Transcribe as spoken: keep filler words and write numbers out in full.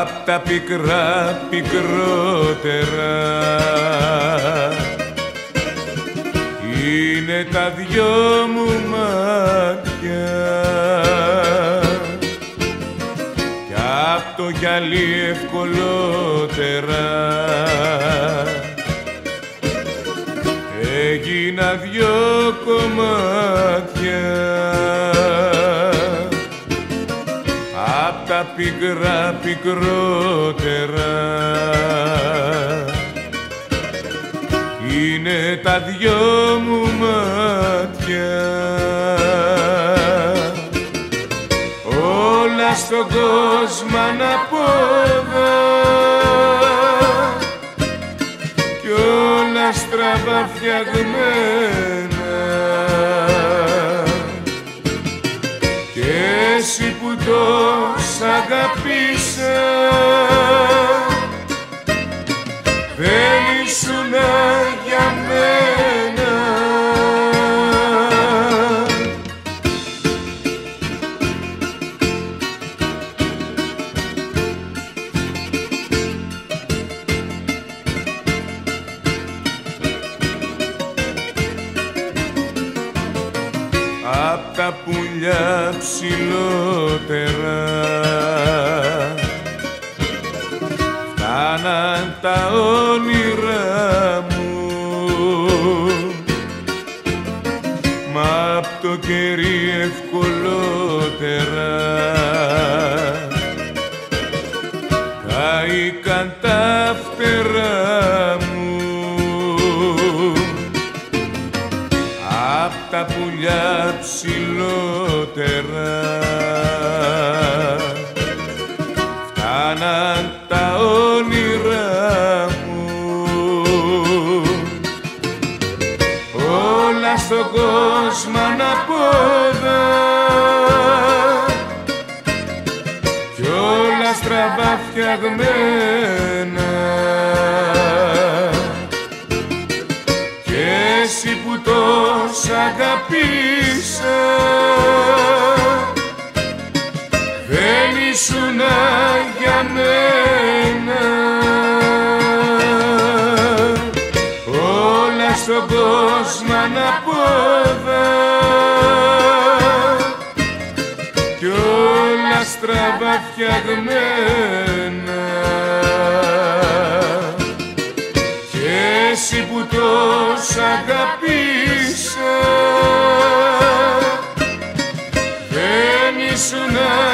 απ' τα πικρά πικρότερα είναι τα δυο μου μάτια κι απ' το γυαλί ευκολότερα έγινα δυο κομμάτια απ' τα πικρά πικρότερα είναι τα δυο μου μάτια όλα στον κόσμο αναπόδα κι όλα στραβά φτιαγμένα κι εσύ που τόσα αγαπήσα δεν ήσουνα για μένα. Απ' τα πουλιά ψηλότερα φτάναν τα όνειρά μου μα απ' το κερί ευκολότερα κάηκαν τα φτερά μου απ' τα πουλιά ψηλότερα φτάναν τα όνειρά μου όλα στον κόσμο αναπόδα κι όλα στραβά φτιαγμένα κι εσύ που τόσα αγαπήσα δεν ήσουνα για μένα. Όλα στον κόσμο αναπόδα κι όλα στραβά φτιαγμένα κι εσύ που τόσα αγαπήσα δεν ήσουνα